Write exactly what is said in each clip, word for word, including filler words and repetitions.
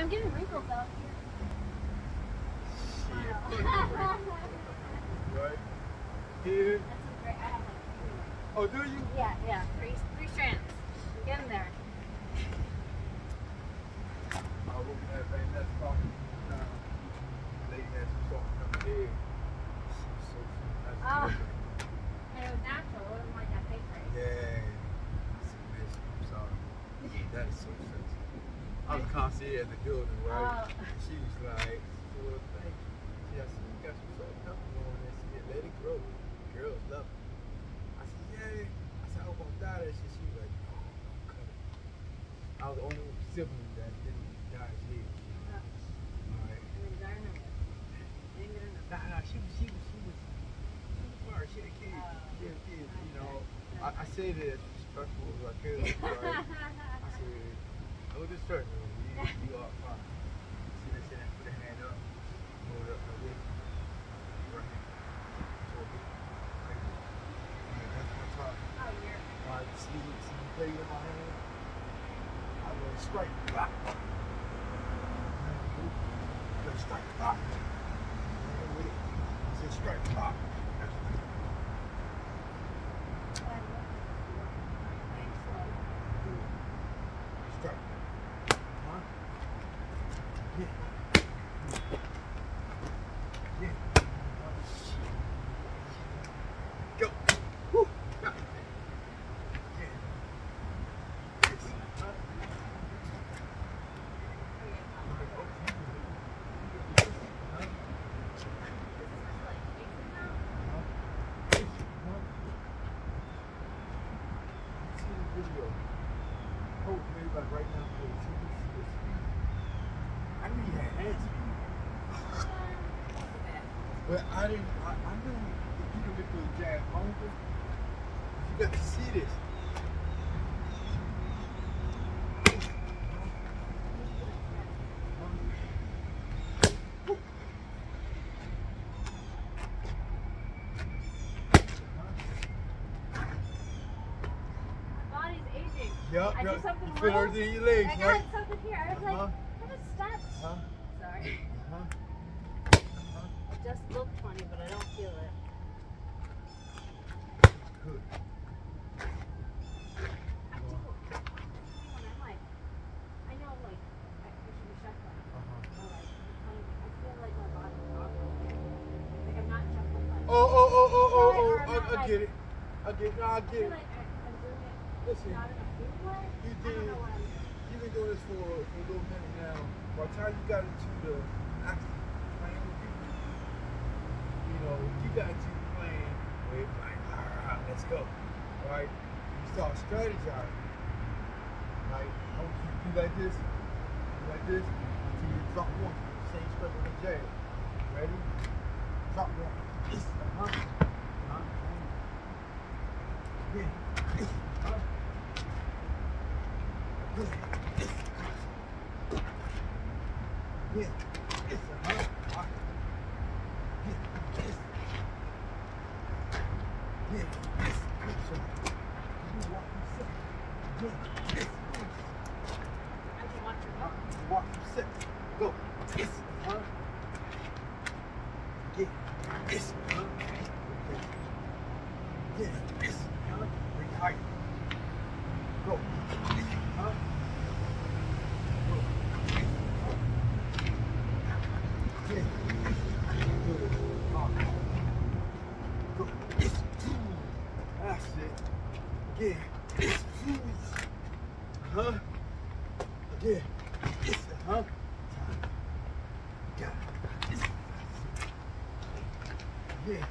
getting wrinkles out here. Right? Here. That's so great. I have like three. Oh, do you? Yeah, yeah. Three, three strands. Get in there. I hope you have very nice talking. Lady has some salt in her head. So, Oh. And it was natural. It wasn't like that fake right? Yeah. I'm sorry. That is so sexy. I was constantly at the building, right? Oh. She was like, well, thank you. She I said, you got some salt and pepper on there. She said, let it grow. Girls love it. I said, yeah. I said, I was going to die that shit. She was like, no, don't cut it. I was the only sibling that didn't dye his hair. Oh. Alright. And then dye her number. I didn't get her number. Nah, nah, she was, she was, she was, she was smart. She had kids. Oh. She had kids, you know. I, I say that as respectful as I could, right? I said, no disrespect, man. You, you are fine. See that shit, put a hand up, hold it up like this. Right here. Four feet. Right here. And that's my top. Oh, you're. Right, see, see the blade in my hand? I go straight. Rock. Go straight. Rock. With it. I said straight. Rock. That's what I said. Straight. Huh? Yeah. Yeah. Go. Woo. Yeah. Like right now, for the speed. I knew you had hand speed. But I didn't, I, I knew if you could make those jazz longer, you got to see this. Yep, I yep. do something You feel wrong. everything in your legs, I got right? something here. I was Uh-huh. like, I just stopped. Huh? Sorry. Uh-huh. Uh-huh. It just looked funny, but I don't feel it. Good. I do. When I'm like, I know like, I, I should be shuffling. Uh-huh. But like, it's funny, I feel like my body's wobbling. Like I'm not shuffling. Like, Oh, oh, oh, oh, oh, Sorry, oh, or I, not, I like, get it. I get it. No, I I get feel it. like I, I'm doing it Listen, not in a good way. you I did. don't know what I'm doing. You've been doing this for, for a little minute now. By the time you got into the actually playing with people, you know, you got into playing with like, all right, let's go, right? You start strategizing, right? I want you to do like this, do like this, until you drop one, same stretch on the jab. Ready? Drop one. This, uh-huh. Uh-huh. Yeah. This, uh-huh. This. Yeah, it's a hard part. Yeah, it's, yeah, it's good shot. You walk yourself. Yeah, it's good. I can watch your book. You walk yourself. Go. It's huh? Yeah, it's huh? Yeah, it's huh? Bring height. Go. It's huh? Yeah. Good. Hard. Go. It's two. That's it. Yeah. It's two. Huh? Yeah. It's huh? Got it. Yeah.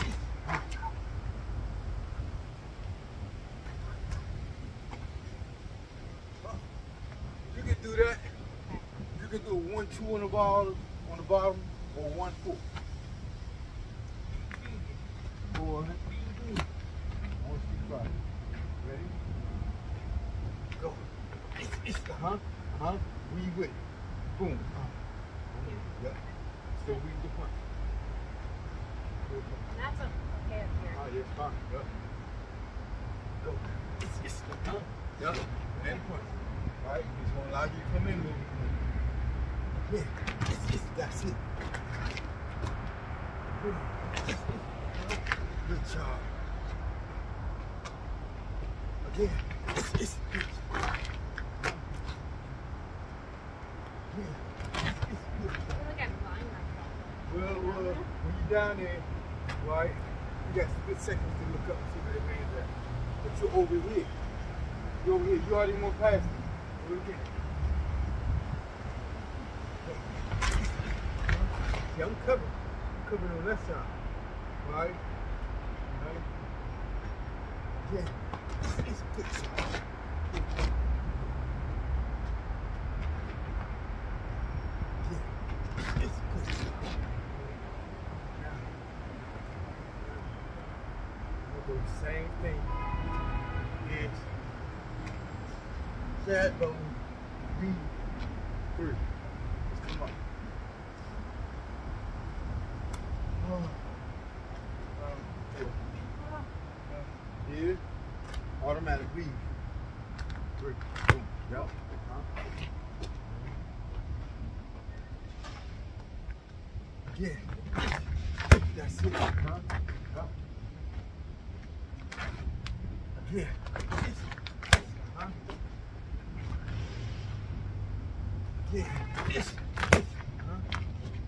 You can do that. You can do a one two on the bottom, on the bottom, or one four. Four. One two five. Ready? Go. It's, it's the huh? Huh? Weave with it. Boom. Uh, yep. Still weave the punch. And that's okay up here. Oh, yeah, it's fine. Yep. Go. It's, it's the huh? Yep. And punch. Right? He's gonna allow you to come in a little bit. Yeah, it's, it's, that's it. Good. Good job. Again, it's, it's good. Yeah, it's, it's good. I feel like I'm blind myself. Well, well, when you're down there, right, you got some good seconds to look up and see where the man's at. But you're over here. You're over here. You already went past me. Do it again. See, I'm covered. I'm covered on that side. Right? Right? Yeah. It's good. Yeah. It's good. The same thing is sad bone B three. Let's come up. Oh. Um, yeah. Here, automatic weave. Three. Boom. Yep. Uh-huh. Yeah. That's it. Huh? Yep. Yeah. Huh? Yeah. Yes. Huh?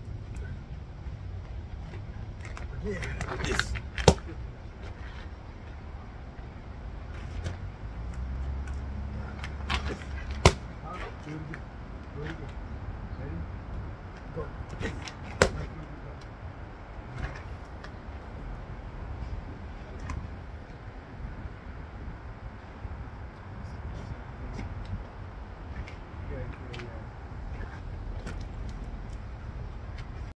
Yeah. Yes. Huh? Do it again. Do it again.